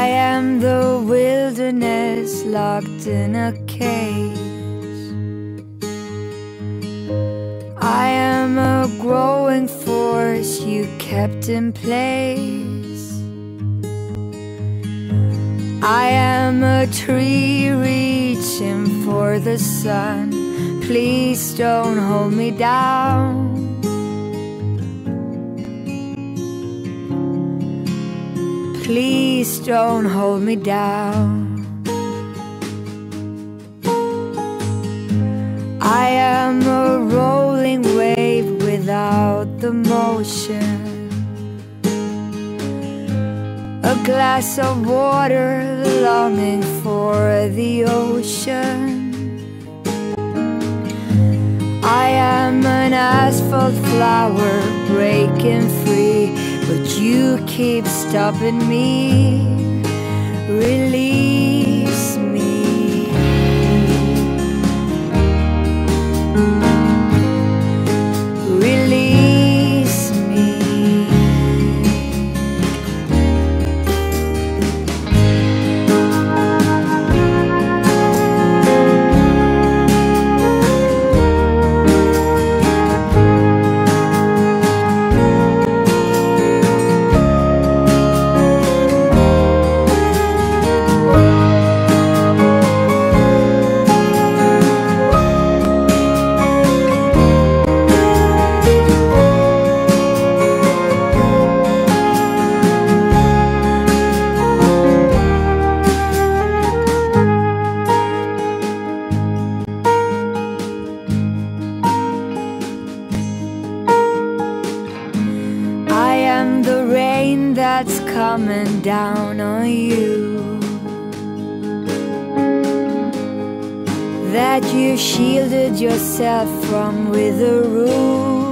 I am the wilderness locked in a cage. I am a growing force you kept in place. I am a tree reaching for the sun. Please don't hold me down. Please don't hold me down. I am a rolling wave without the motion, a glass of water longing for the ocean. I am an asphalt flower breaking free, but you keep stopping me. Release me. Release me. The rain that's coming down on you, that you shielded yourself from with a roof.